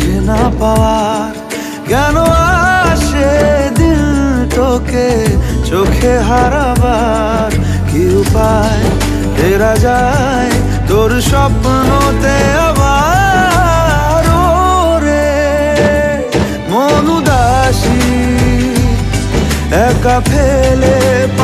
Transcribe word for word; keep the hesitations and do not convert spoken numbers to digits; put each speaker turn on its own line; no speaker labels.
খুঁজে না পাওয়ার কেন আসে দিল তোকে চোখে হারাবার কি উপায় ফেরা যায় তোর স্বপ্নতে আবার রে মন উদাসী একা ফেলে